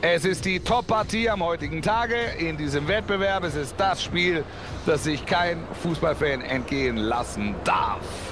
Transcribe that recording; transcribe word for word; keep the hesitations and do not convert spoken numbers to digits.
Es ist die Top-Partie am heutigen Tage in diesem Wettbewerb. Es ist das Spiel, das sich kein Fußballfan entgehen lassen darf.